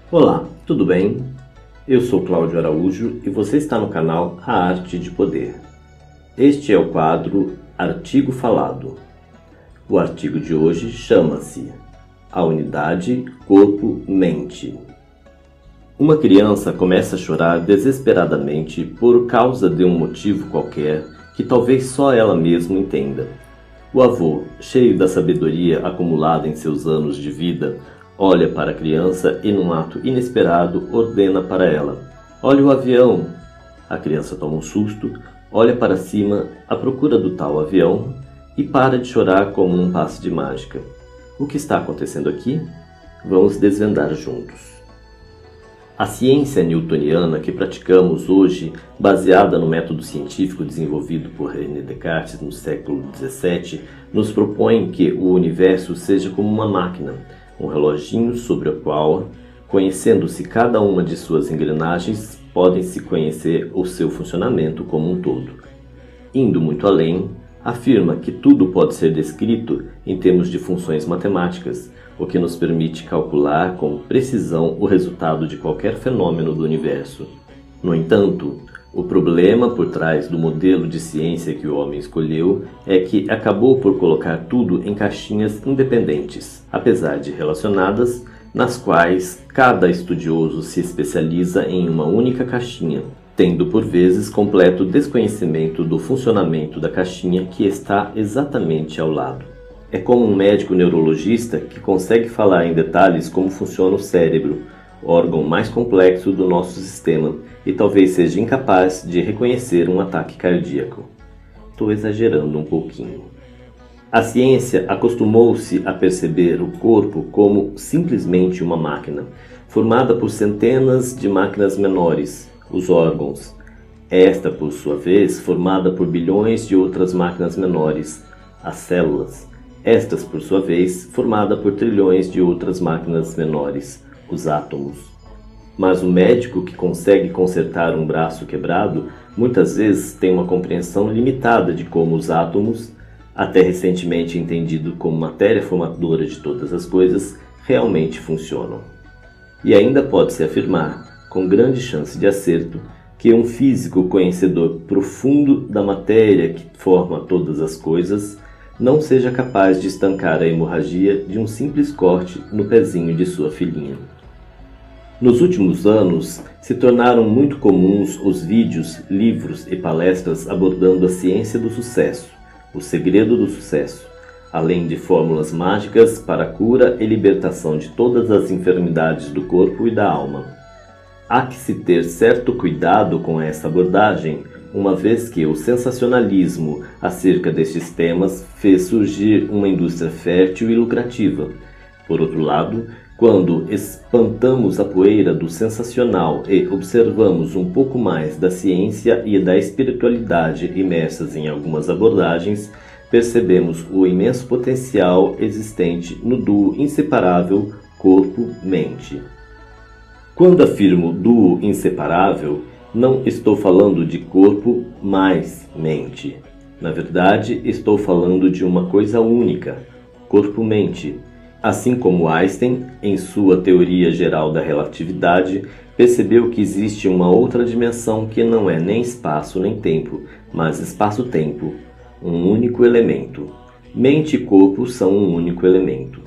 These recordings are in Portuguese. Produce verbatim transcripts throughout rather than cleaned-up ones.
Olá, tudo bem? Eu sou Cláudio Araújo e você está no canal A Arte de Poder. Este é o quadro Artigo Falado. O artigo de hoje chama-se A Unidade Corpo-Mente. Uma criança começa a chorar desesperadamente por causa de um motivo qualquer que talvez só ela mesma entenda. O avô, cheio da sabedoria acumulada em seus anos de vida, olha para a criança e, num ato inesperado, ordena para ela: "Olha o avião!" A criança toma um susto, olha para cima à procura do tal avião e para de chorar como um passe de mágica. O que está acontecendo aqui? Vamos desvendar juntos. A ciência newtoniana que praticamos hoje, baseada no método científico desenvolvido por René Descartes no século dezessete, nos propõe que o universo seja como uma máquina, um reloginho sobre o qual, conhecendo-se cada uma de suas engrenagens, podem-se conhecer o seu funcionamento como um todo. Indo muito além, afirma que tudo pode ser descrito em termos de funções matemáticas, o que nos permite calcular com precisão o resultado de qualquer fenômeno do universo. No entanto, o problema por trás do modelo de ciência que o homem escolheu é que acabou por colocar tudo em caixinhas independentes, apesar de relacionadas, nas quais cada estudioso se especializa em uma única caixinha, tendo por vezes completo desconhecimento do funcionamento da caixinha que está exatamente ao lado. É como um médico neurologista que consegue falar em detalhes como funciona o cérebro, órgão mais complexo do nosso sistema, e talvez seja incapaz de reconhecer um ataque cardíaco. Estou exagerando um pouquinho. A ciência acostumou-se a perceber o corpo como simplesmente uma máquina, formada por centenas de máquinas menores, os órgãos. Esta, por sua vez, formada por bilhões de outras máquinas menores, as células. Estas, por sua vez, formada por trilhões de outras máquinas menores, os átomos. Mas o médico que consegue consertar um braço quebrado muitas vezes tem uma compreensão limitada de como os átomos, até recentemente entendido como matéria formadora de todas as coisas, realmente funcionam. E ainda pode-se afirmar, com grande chance de acerto, que um físico conhecedor profundo da matéria que forma todas as coisas não seja capaz de estancar a hemorragia de um simples corte no pezinho de sua filhinha. Nos últimos anos, se tornaram muito comuns os vídeos, livros e palestras abordando a ciência do sucesso, o segredo do sucesso, além de fórmulas mágicas para a cura e libertação de todas as enfermidades do corpo e da alma. Há que se ter certo cuidado com essa abordagem, uma vez que o sensacionalismo acerca destes temas fez surgir uma indústria fértil e lucrativa. Por outro lado, quando espantamos a poeira do sensacional e observamos um pouco mais da ciência e da espiritualidade imersas em algumas abordagens, percebemos o imenso potencial existente no duo inseparável corpo-mente. Quando afirmo duo inseparável, não estou falando de corpo mais mente. Na verdade, estou falando de uma coisa única, corpo-mente. Assim como Einstein, em sua teoria geral da relatividade, percebeu que existe uma outra dimensão que não é nem espaço nem tempo, mas espaço-tempo, um único elemento. Mente e corpo são um único elemento.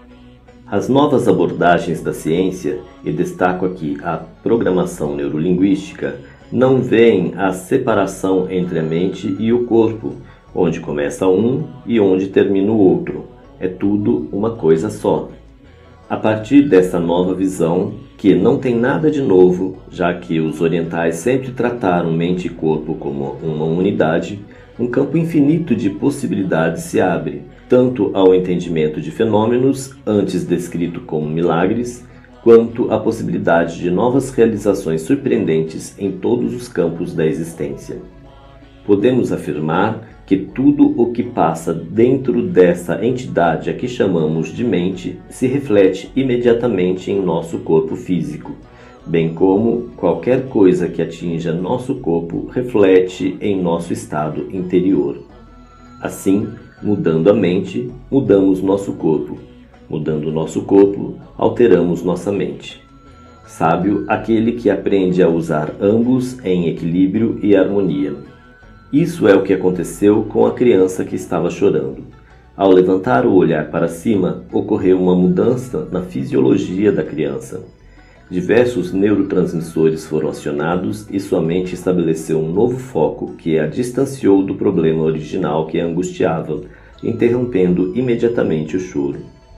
As novas abordagens da ciência, e destaco aqui a programação neurolinguística, não veem a separação entre a mente e o corpo, onde começa um e onde termina o outro. É tudo uma coisa só. A partir dessa nova visão, que não tem nada de novo, já que os orientais sempre trataram mente e corpo como uma unidade, um campo infinito de possibilidades se abre, tanto ao entendimento de fenômenos, antes descrito como milagres, quanto à possibilidade de novas realizações surpreendentes em todos os campos da existência. Podemos afirmar que tudo o que passa dentro dessa entidade a que chamamos de mente se reflete imediatamente em nosso corpo físico, bem como qualquer coisa que atinja nosso corpo reflete em nosso estado interior. Assim, mudando a mente, mudamos nosso corpo. Mudando nosso corpo, alteramos nossa mente. Sábio aquele que aprende a usar ambos em equilíbrio e harmonia. Isso é o que aconteceu com a criança que estava chorando. Ao levantar o olhar para cima, ocorreu uma mudança na fisiologia da criança. Diversos neurotransmissores foram acionados e sua mente estabeleceu um novo foco que a distanciou do problema original que a angustiava, interrompendo imediatamente o choro.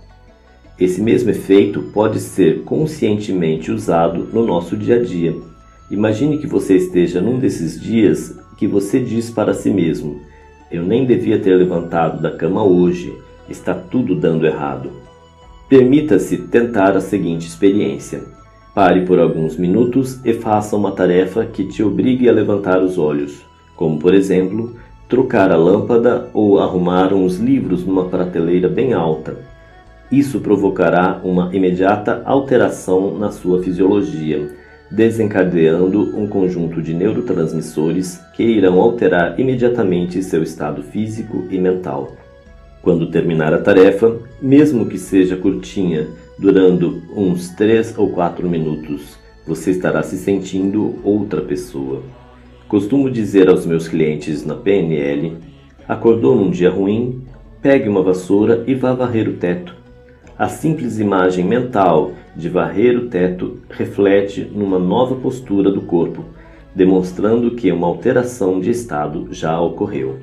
Esse mesmo efeito pode ser conscientemente usado no nosso dia a dia. Imagine que você esteja num desses dias que você diz para si mesmo: "Eu nem devia ter levantado da cama hoje, está tudo dando errado." Permita-se tentar a seguinte experiência. Pare por alguns minutos e faça uma tarefa que te obrigue a levantar os olhos, como por exemplo, trocar a lâmpada ou arrumar uns livros numa prateleira bem alta. Isso provocará uma imediata alteração na sua fisiologia, desencadeando um conjunto de neurotransmissores que irão alterar imediatamente seu estado físico e mental. Quando terminar a tarefa, mesmo que seja curtinha, durando uns três ou quatro minutos, você estará se sentindo outra pessoa. Costumo dizer aos meus clientes na P N L: acordou num dia ruim, pegue uma vassoura e vá varrer o teto. A simples imagem mental de varrer o teto reflete numa nova postura do corpo, demonstrando que uma alteração de estado já ocorreu.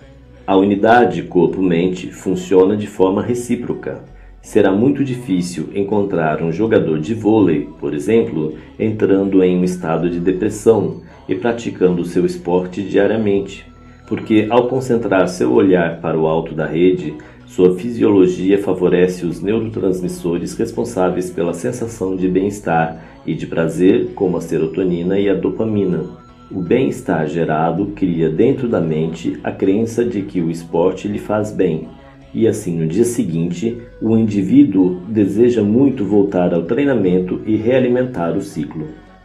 A unidade corpo-mente funciona de forma recíproca. Será muito difícil encontrar um jogador de vôlei, por exemplo, entrando em um estado de depressão e praticando seu esporte diariamente, porque ao concentrar seu olhar para o alto da rede, sua fisiologia favorece os neurotransmissores responsáveis pela sensação de bem-estar e de prazer, como a serotonina e a dopamina. O bem-estar gerado cria dentro da mente a crença de que o esporte lhe faz bem, e assim no dia seguinte, o indivíduo deseja muito voltar ao treinamento e realimentar o ciclo.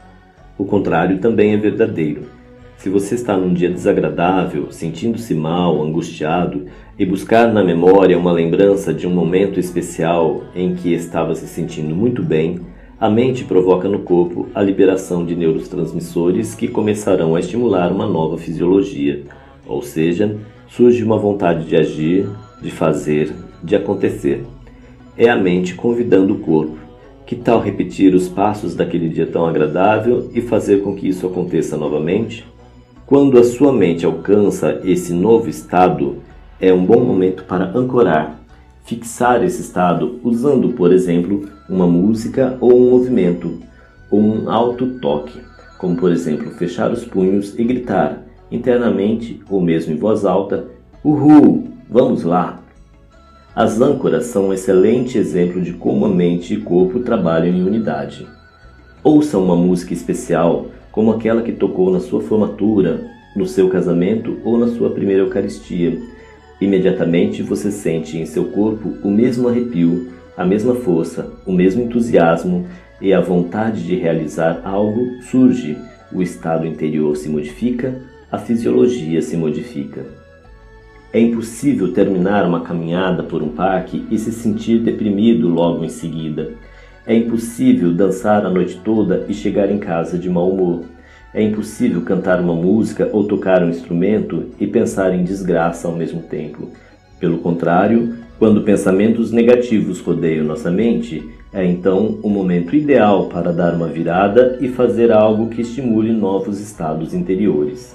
O contrário também é verdadeiro. Se você está num dia desagradável, sentindo-se mal, angustiado, e buscar na memória uma lembrança de um momento especial em que estava se sentindo muito bem, a mente provoca no corpo a liberação de neurotransmissores que começarão a estimular uma nova fisiologia, ou seja, surge uma vontade de agir, de fazer, de acontecer. É a mente convidando o corpo. Que tal repetir os passos daquele dia tão agradável e fazer com que isso aconteça novamente? Quando a sua mente alcança esse novo estado, é um bom momento para ancorar, fixar esse estado usando, por exemplo, uma música ou um movimento, ou um auto-toque, como por exemplo fechar os punhos e gritar, internamente ou mesmo em voz alta: "Uhul, vamos lá!" As âncoras são um excelente exemplo de como a mente e corpo trabalham em unidade. Ouça uma música especial, como aquela que tocou na sua formatura, no seu casamento ou na sua primeira Eucaristia. Imediatamente você sente em seu corpo o mesmo arrepio, a mesma força, o mesmo entusiasmo e a vontade de realizar algo surge, o estado interior se modifica, a fisiologia se modifica. É impossível terminar uma caminhada por um parque e se sentir deprimido logo em seguida. É impossível dançar a noite toda e chegar em casa de mau humor. É impossível cantar uma música ou tocar um instrumento e pensar em desgraça ao mesmo tempo. Pelo contrário, quando pensamentos negativos rodeiam nossa mente, é então o momento ideal para dar uma virada e fazer algo que estimule novos estados interiores.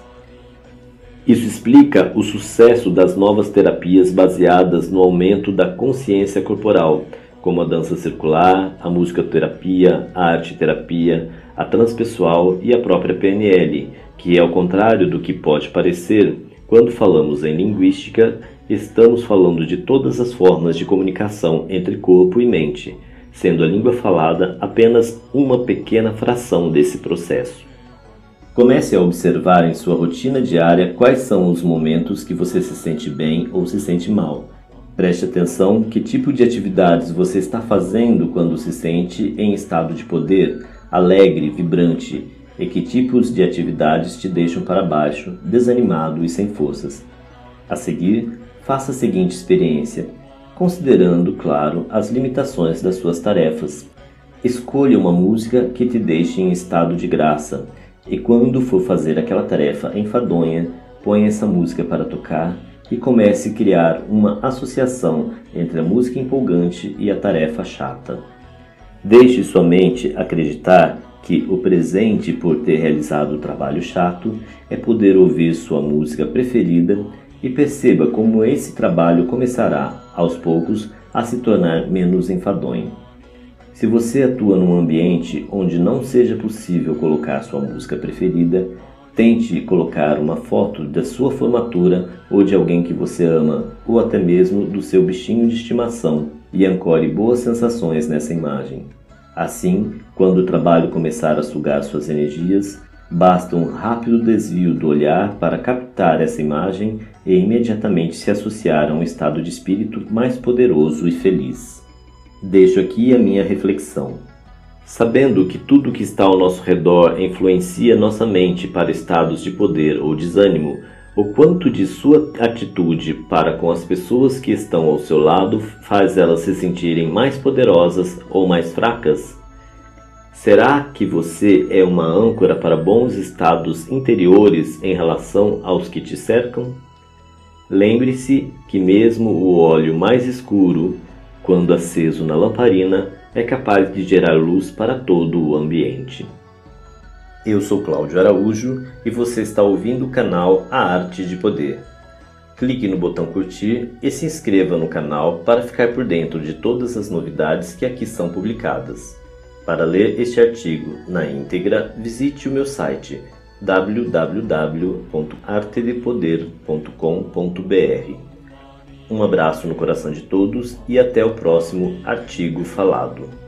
Isso explica o sucesso das novas terapias baseadas no aumento da consciência corporal, como a dança circular, a musicoterapia, a arte-terapia, a transpessoal e a própria P N L, que, ao contrário do que pode parecer, quando falamos em linguística, estamos falando de todas as formas de comunicação entre corpo e mente, sendo a língua falada apenas uma pequena fração desse processo. Comece a observar em sua rotina diária quais são os momentos que você se sente bem ou se sente mal. Preste atenção que tipo de atividades você está fazendo quando se sente em estado de poder, alegre, vibrante, e que tipos de atividades te deixam para baixo, desanimado e sem forças. A seguir, faça a seguinte experiência, considerando, claro, as limitações das suas tarefas. Escolha uma música que te deixe em estado de graça e quando for fazer aquela tarefa enfadonha, ponha essa música para tocar e comece a criar uma associação entre a música empolgante e a tarefa chata. Deixe sua mente acreditar que o presente por ter realizado o trabalho chato é poder ouvir sua música preferida e perceba como esse trabalho começará, aos poucos, a se tornar menos enfadonho. Se você atua num ambiente onde não seja possível colocar sua música preferida, tente colocar uma foto da sua formatura ou de alguém que você ama, ou até mesmo do seu bichinho de estimação, e ancore boas sensações nessa imagem. Assim, quando o trabalho começar a sugar suas energias, basta um rápido desvio do olhar para captar essa imagem e imediatamente se associar a um estado de espírito mais poderoso e feliz. Deixo aqui a minha reflexão. Sabendo que tudo que está ao nosso redor influencia nossa mente para estados de poder ou desânimo, o quanto de sua atitude para com as pessoas que estão ao seu lado faz elas se sentirem mais poderosas ou mais fracas? Será que você é uma âncora para bons estados interiores em relação aos que te cercam? Lembre-se que mesmo o óleo mais escuro, quando aceso na lamparina, é capaz de gerar luz para todo o ambiente. Eu sou Cláudio Araújo e você está ouvindo o canal A Arte de Poder. Clique no botão curtir e se inscreva no canal para ficar por dentro de todas as novidades que aqui são publicadas. Para ler este artigo na íntegra, visite o meu site w w w ponto arte de poder ponto com ponto b r. Um abraço no coração de todos e até o próximo artigo falado.